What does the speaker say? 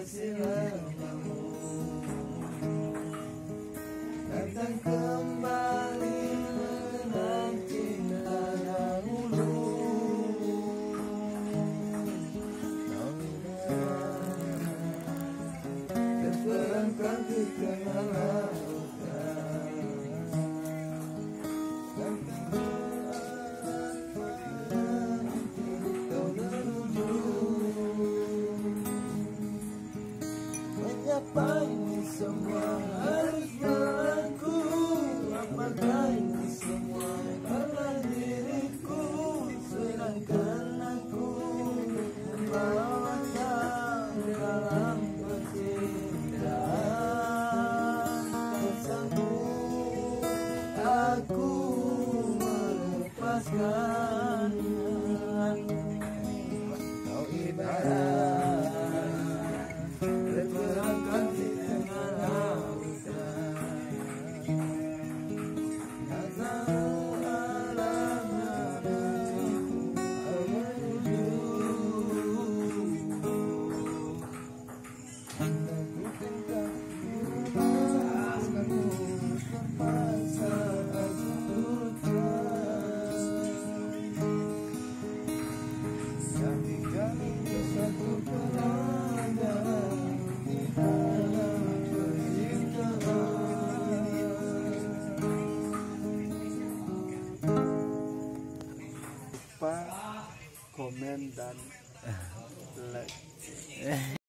selamamu. Datang kembali mengenang cinta dahulu. Terperangkap di tengah lautan. Mengapa ini semua harus berlaku? Apakah ini semua karena diriku? Sedangkan aku membawa kau dalam percintaan. Tak sanggup aku melepaskannya. Kau ibarat terperangkap di tengah lautan. Tak tahu arahnya kau menuju. Aku tinggal kamu terpaksa aku lupakan. Yang tinggal di satu keadaan di dalam percintaan. Lupa komen dan